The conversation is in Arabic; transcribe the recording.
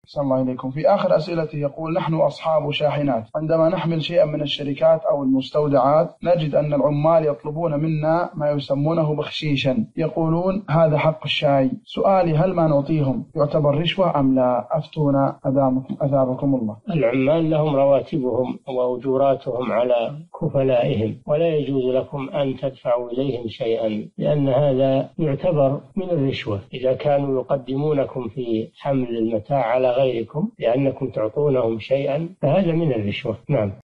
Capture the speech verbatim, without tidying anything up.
صلى الله عليكم. في آخر أسئلته يقول: نحن أصحاب شاحنات، عندما نحمل شيئا من الشركات أو المستودعات نجد أن العمال يطلبون منا ما يسمونه بخشيشا، يقولون هذا حق الشاي. سؤالي: هل ما نعطيهم يعتبر رشوة أم لا؟ أفتونا أثابكم الله. العمال لهم رواتبهم وأجوراتهم على كفلائهم، ولا يجوز لكم أن تدفعوا إليهم شيئا، لأن هذا يعتبر من الرشوة إذا كانوا يقدمونكم في حمل المتاع على غيركم لأنكم تعطونهم شيئا، فهذا من الرشوة. نعم.